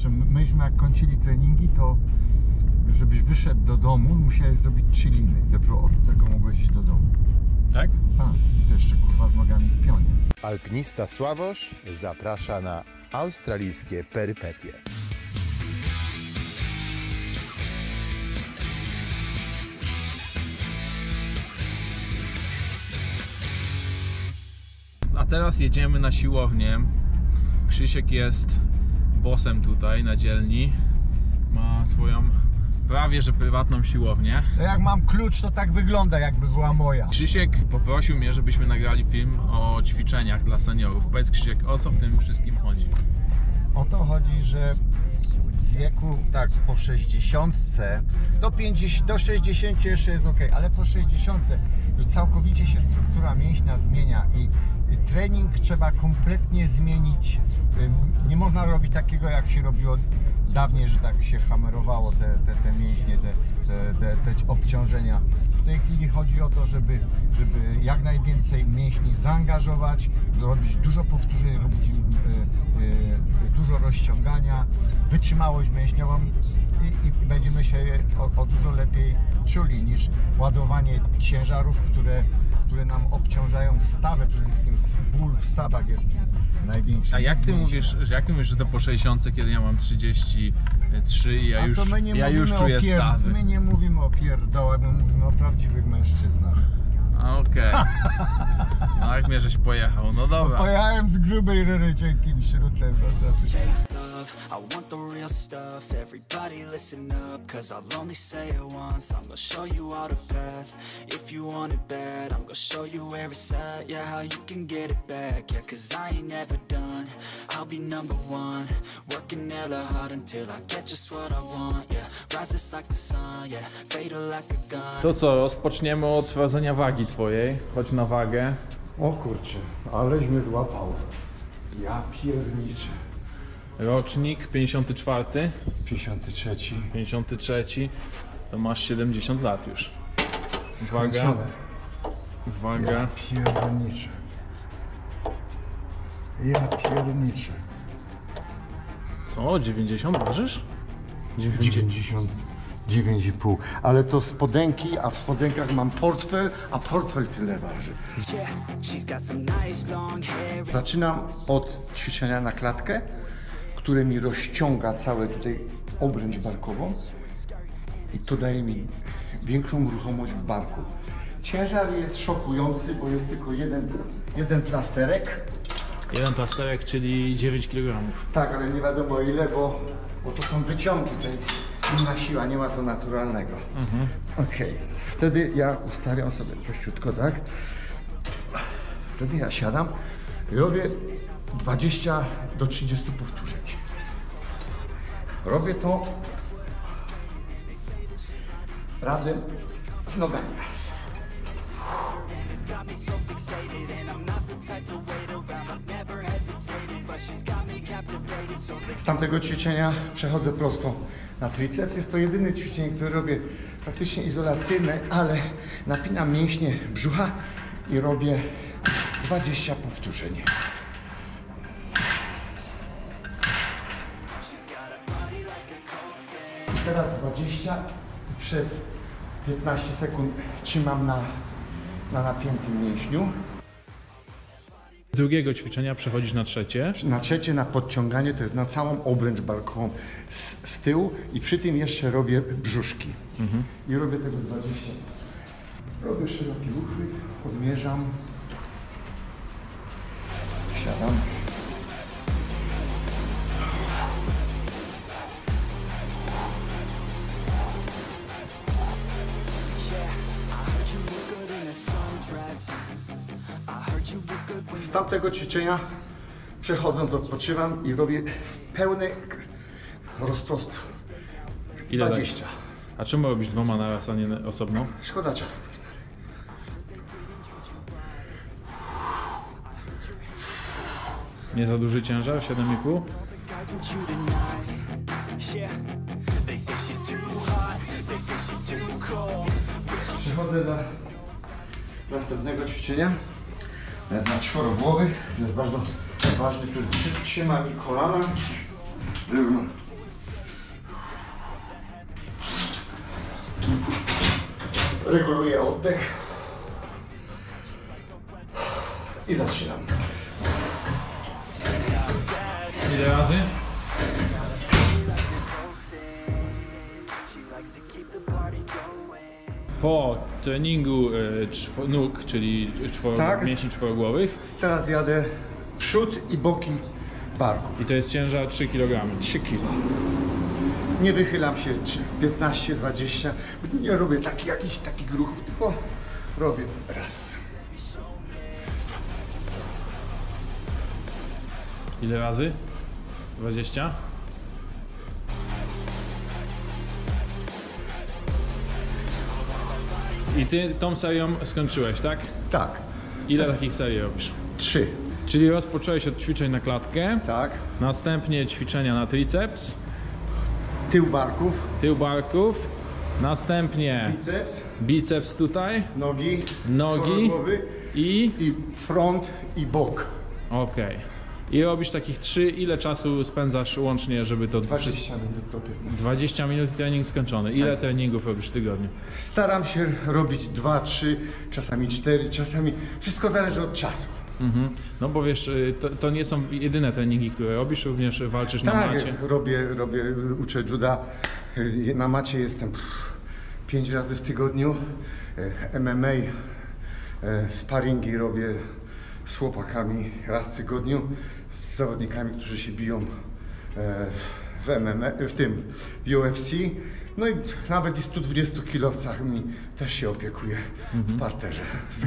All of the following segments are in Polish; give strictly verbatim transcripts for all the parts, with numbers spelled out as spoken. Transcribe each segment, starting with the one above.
Znaczy, myśmy jak kończyli treningi, to żebyś wyszedł do domu, musiałeś zrobić trzy liny. Dopiero od tego mogłeś iść do domu. Tak? A, i to jeszcze kurwa z nogami w pionie. Alpinista Sławosz zaprasza na australijskie perypetie. A teraz jedziemy na siłownię. Krzysiek jest bossem tutaj na dzielni. Ma swoją prawie że prywatną siłownię. Jak mam klucz, to tak wygląda, jakby była moja. Krzysiek poprosił mnie, żebyśmy nagrali film o ćwiczeniach dla seniorów. Powiedz, Krzysiek, o co w tym wszystkim chodzi? O to chodzi, że w wieku, tak, po sześćdziesiątce, do pięćdziesięciu, do sześćdziesięciu jeszcze jest ok, ale po sześćdziesiątce już całkowicie się struktura mięśnia zmienia i, i trening trzeba kompletnie zmienić. Nie można robić takiego, jak się robiło dawniej, że tak się hamerowało te, te, te mięśnie, te, te, te, te obciążenia. W tej chwili chodzi o to, żeby, żeby jak najwięcej mięśni zaangażować, robić dużo powtórzeń, robić yy, yy, dużo rozciągania, wytrzymałość mięśniową i, i będziemy się o, o dużo lepiej czuli niż ładowanie ciężarów, które, które nam obciążają stawę, przede wszystkim ból w stawach jest największy. A jak ty mówisz, że jak ty mówisz, że to po sześćdziesiątce, kiedy ja mam trzydzieści trzy i ja już, ja już czuję pier... stawy? My nie mówimy o pierdołach, my mówimy o prawdziwych mężczyznach. Okej. Okay. No jak mnie żeś pojechał, no dobra. Pojechałem z grubej ryry cienkim śrutem. I want the real stuff, everybody listen up, cause I'll only say it once, I'm gonna show you all the path, if you want it bad, I'm gonna show you where it's at, yeah, how you can get it back, yeah, cause I ain't never done, I'll be number one, working hella hard until I get just what I want, yeah, rises like the sun, yeah, fatal like a gun. To co, rozpoczniemy od sprawdzenia wagi twojej, chodź na wagę. O kurczę, aleśmy złapał. Ja pierniczę. Rocznik pięćdziesiąty czwarty. pięćdziesiąty trzeci. pięćdziesiąty trzeci. To masz siedemdziesiąt lat już. Waga. Waga. Ja pierniczę. Ja pierniczę. Co? dziewięćdziesiąt ważysz? dziewięćdziesiąt dziewięć i pół. Ale to spodenki, a w spodenkach mam portfel, a portfel tyle waży. Zaczynam od ćwiczenia na klatkę, które mi rozciąga całe tutaj obręcz barkową i to daje mi większą ruchomość w barku. Ciężar jest szokujący, bo jest tylko jeden, jeden plasterek. Jeden plasterek, czyli dziewięć kilogramów. Tak, ale nie wiadomo ile, bo, bo to są wyciągi, to jest inna siła, nie ma to naturalnego. Mhm. Okej, okay. Wtedy ja ustawiam sobie prościutko, tak? Wtedy ja siadam i robię dwadzieścia do trzydziestu powtórzeń. Robię to razem z nogami. Z tamtego ćwiczenia przechodzę prosto na triceps. Jest to jedyne ćwiczenie, które robię praktycznie izolacyjne, ale napinam mięśnie brzucha i robię dwadzieścia powtórzeń. I teraz dwadzieścia i przez piętnaście sekund trzymam na, na napiętym mięśniu. Z drugiego ćwiczenia przechodzisz na trzecie. Na trzecie, na podciąganie, to jest na całą obręcz barkową z, z tyłu i przy tym jeszcze robię brzuszki. Mhm. I robię tego dwadzieścia. Robię szeroki uchwyt, odmierzam, wsiadam. Z tamtego ćwiczenia przechodząc odpoczywam i robię pełny rozprost. Ile dwadzieścia. Tak? A czemu robisz dwoma naraz, a nie osobno? Szkoda czasu. Nie za duży ciężar? siedem i pół? Przechodzę do następnego ćwiczenia na czworogłowy. To jest bardzo ważny, który trzyma mi kolana, żebym reguluję oddech i zaczynam. Ile razy? Po treningu e, czwo, nóg, czyli czworo, Tak. mięśni czworogłowych, Teraz jadę przód i boki barków. i to jest ciężar trzy kilogramy. trzy kilo. Nie wychylam się piętnaście dwadzieścia. Nie robię takich jakichś takich ruchów, tylko robię raz. Ile razy? dwadzieścia? I ty tą serią skończyłeś, tak? Tak. Ile takich serii robisz? Trzy. Czyli rozpocząłeś od ćwiczeń na klatkę, Tak. następnie ćwiczenia na triceps, Tył barków, tył barków, następnie biceps, biceps tutaj, nogi, nogi głowy i... i front i bok. Okej. I robisz takich trzy, ile czasu spędzasz łącznie, żeby to... dwadzieścia minut do piętnastu. dwadzieścia minut i trening skończony. Ile Tak. treningów robisz w tygodniu? Staram się robić dwa, trzy, czasami cztery, czasami... Wszystko zależy od czasu. Mhm. No bo wiesz, y, to, to nie są jedyne treningi, które robisz, również walczysz na Tak, macie. robię, robię, uczę juda. Y, Na macie jestem pff, pięć razy w tygodniu. Y, M M A, y, sparingi robię z chłopakami raz w tygodniu, z zawodnikami, którzy się biją y, w M M A, w tym w U F C. No i nawet i stu dwudziestu kilowcami też się opiekuję w parterze.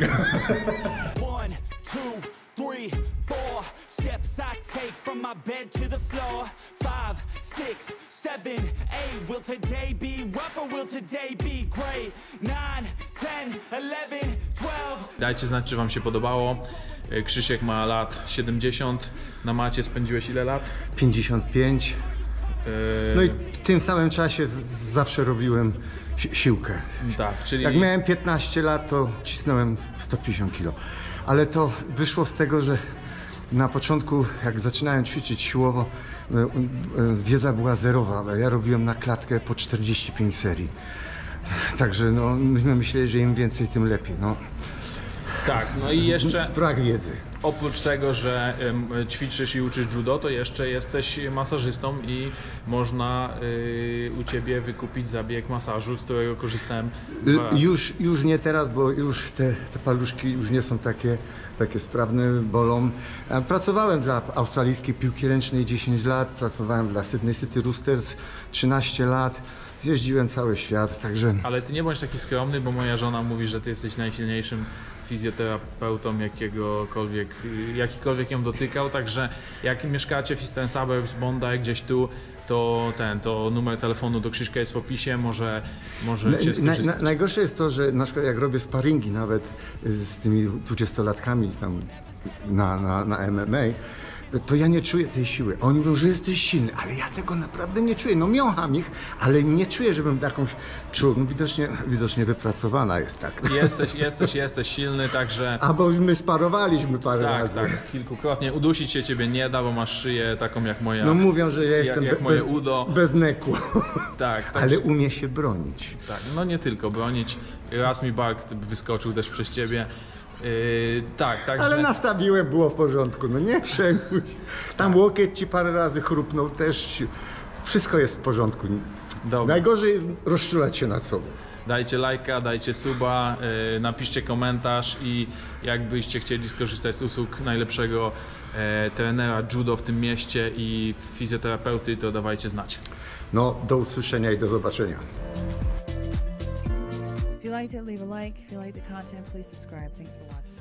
One, two, three, four steps I take from my bed to the floor. Five, six, seven, eight. Will today be rough or will today be great? Nine, ten, eleven, twelve. Dajcie znać, czy wam się podobało. Y, Krzysiek ma lat siedemdziesiąt. Na macie spędziłeś ile lat? pięćdziesiąt pięć. Y, No i w tym samym czasie z- zawsze robiłem si- siłkę. Tak, czyli... Jak miałem piętnaście lat, to cisnąłem sto pięćdziesiąt kilo. Ale to wyszło z tego, że na początku, jak zaczynałem ćwiczyć siłowo, y, y, wiedza była zerowa, ale ja robiłem na klatkę po czterdzieści pięć serii. Także no, myśmy myśleli, że im więcej, tym lepiej. No, Tak, no i jeszcze... brak wiedzy. Oprócz tego, że em, ćwiczysz i uczysz judo, to jeszcze jesteś masażystą i można y, u Ciebie wykupić zabieg masażu, z którego korzystałem dwa Y, razy. Już, już nie teraz, bo już te, te paluszki już nie są takie, takie sprawne, bolą. A Pracowałem dla australijskiej piłki ręcznej dziesięć lat, pracowałem dla Sydney City Roosters trzynaście lat, zjeździłem cały świat, także Ale Ty nie bądź taki skromny, bo moja żona mówi, że Ty jesteś najsilniejszym fizjoterapeutą, jakiegokolwiek, jakikolwiek ją dotykał, także jak mieszkacie w Eastern Suburbs, Bondi, gdzieś tu, to ten, to numer telefonu do Krzyśka jest w opisie, może, możecie Na, skorzystać. na, najgorsze jest to, że na przykład jak robię sparingi nawet z tymi dwudziestolatkami tam na, na, na M M A, to ja nie czuję tej siły. Oni mówią, że jesteś silny, ale ja tego naprawdę nie czuję. No miącham ich, ale nie czuję, żebym jakąś czuł. No widocznie, widocznie wypracowana jest tak. Jesteś, jesteś, jesteś silny, także... A bo my sparowaliśmy parę Tak, razy. tak, kilkukrotnie. Udusić się Ciebie nie da, bo masz szyję taką jak moja. No mówią, że ja jestem jak be- moje bez, udo. bez neku. Tak, tak, Ale umie się bronić. tak. No nie tylko bronić. Raz mi bark wyskoczył też przez Ciebie. Yy, tak, także... Ale nastawiłem, było w porządku, no nie przejmuj się. Tam łokieć ci parę razy chrupnął też. Wszystko jest w porządku. Dobra. Najgorzej rozczulać się nad sobą. Dajcie lajka, dajcie suba, yy, napiszcie komentarz i jakbyście chcieli skorzystać z usług najlepszego e, trenera judo w tym mieście i fizjoterapeuty, to dawajcie znać. No, do usłyszenia i do zobaczenia. If you liked it, leave a like. If you like the content, please subscribe. Thanks for watching.